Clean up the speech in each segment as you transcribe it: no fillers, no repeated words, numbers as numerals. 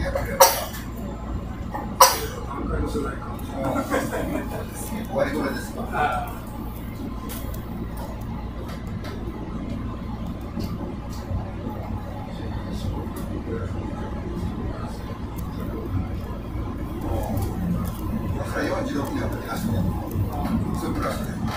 終わりこれですか。46年の時なしね。それプラスね。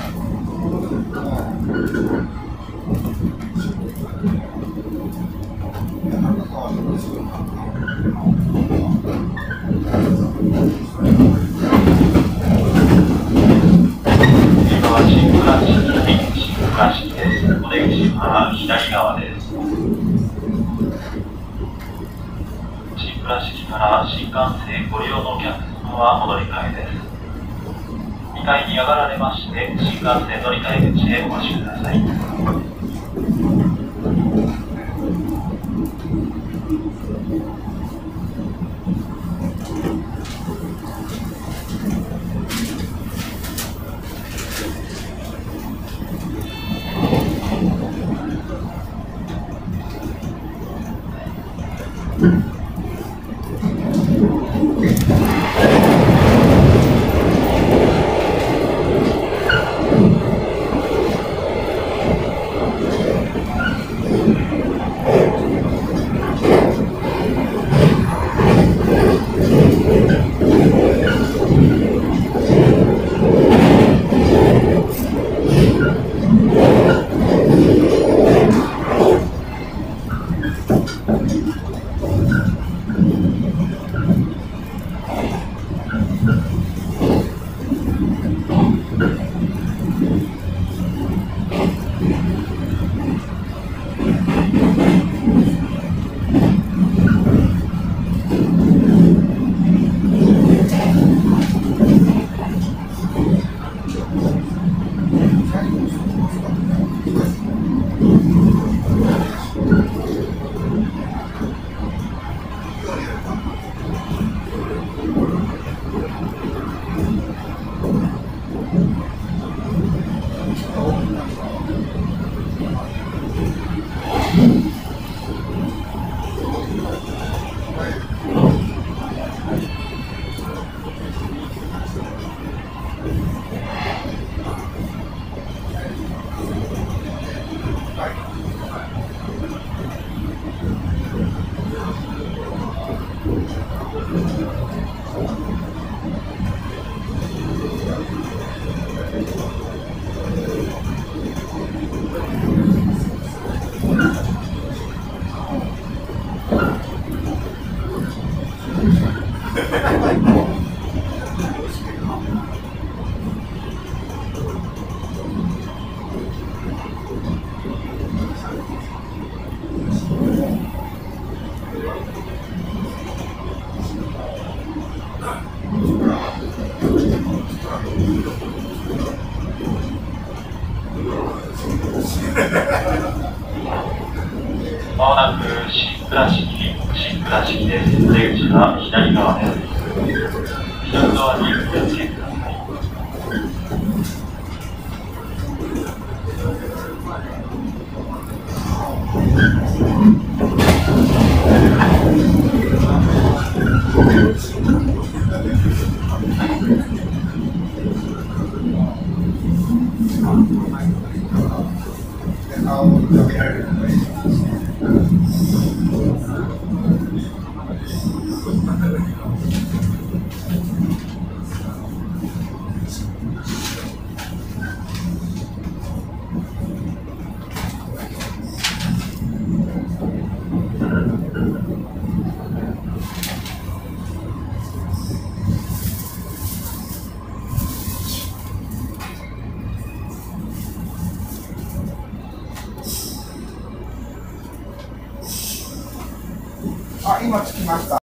左側です。新倉敷から新幹線ご利用のお客様はお乗り換えです。2階に上がられまして、新幹線乗り換え口へお越しください。まもなく新倉敷です。出口は左側です。左側にお気をつけください。 今着きました。